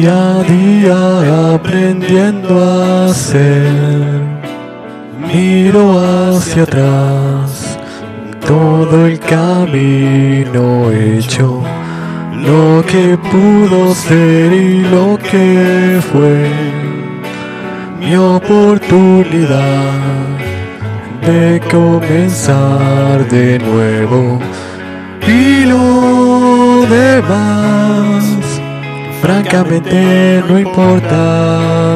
Día a día aprendiendo a ser. Miro hacia atrás, todo el camino hecho, lo que pudo ser y lo que fue. Mi oportunidad de comenzar de nuevo. Y lo demás, francamente no importa.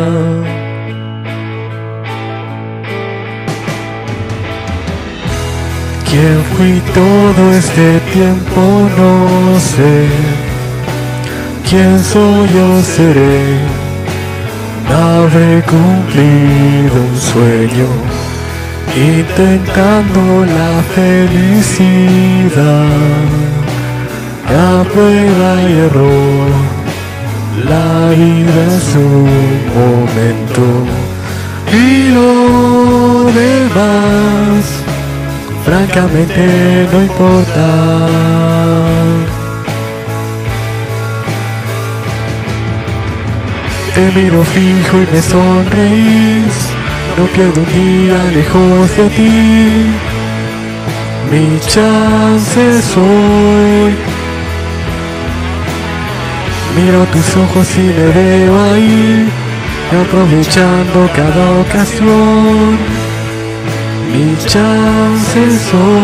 ¿Quién fui todo este tiempo? No sé. ¿Quién soy o seré? Habré cumplido un sueño, intentando la felicidad. A prueba y error, la vida es un momento. Y lo demás, francamente no importa. Te miro fijo y me sonreís, no pierdo un día lejos de ti. Mi chance soy. Miro tus ojos y me veo ahí, aprovechando cada ocasión. Mi chance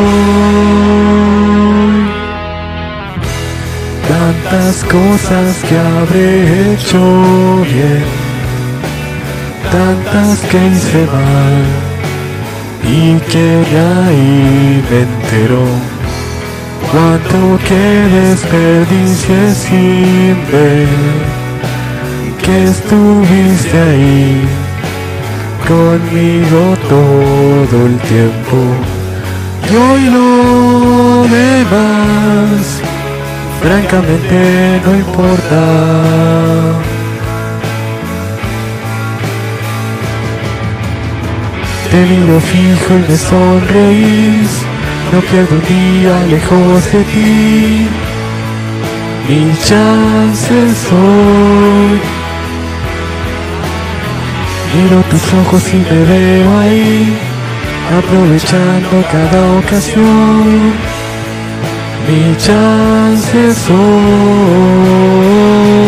soy. Tantas cosas que habré hecho bien, tantas que hice mal, y que de ahí me entero. Cuánto que desperdicié sin ver que estuviste ahí conmigo todo el tiempo. Y hoy lo demás, francamente no importa. Te miro fijo y me sonreís, no pierdo un día lejos de ti. Mi chance soy. Miro tus ojos y me veo ahí, aprovechando cada ocasión. Mi chance soy.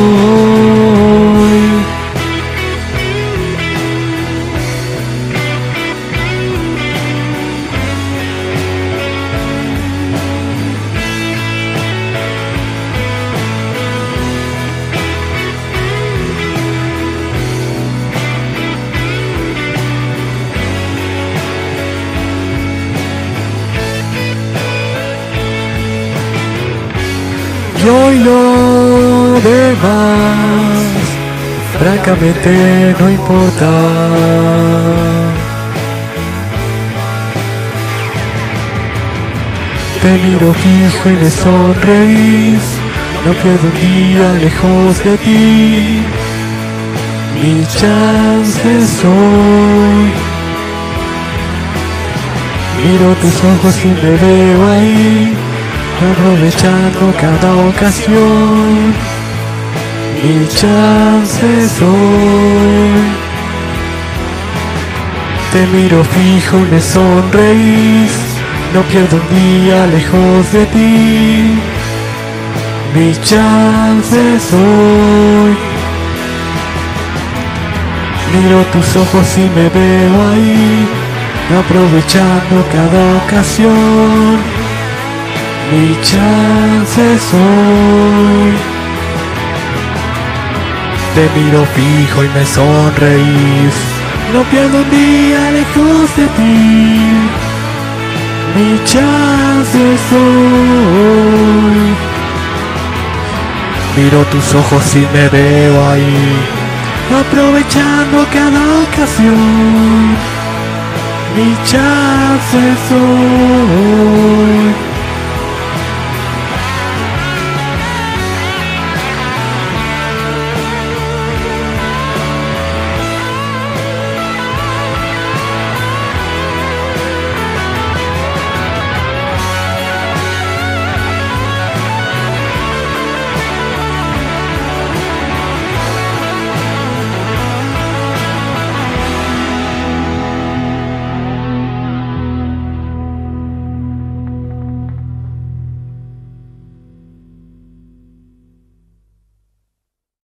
Y hoy lo demás, francamente no importa. Te miro fijo y me sonreís, no pierdo un día lejos de ti. Mi chance soy. Miro tus ojos y me veo ahí, aprovechando cada ocasión. Mi chance soy. Te miro fijo y me sonreís, no pierdo un día lejos de ti. Mi chance soy. Miro tus ojos y me veo ahí, aprovechando cada ocasión. Mi chance soy. Te miro fijo y me sonreís, no pierdo un día lejos de ti. Mi chance soy. Miro tus ojos y me veo ahí, aprovechando cada ocasión. Mi chance soy.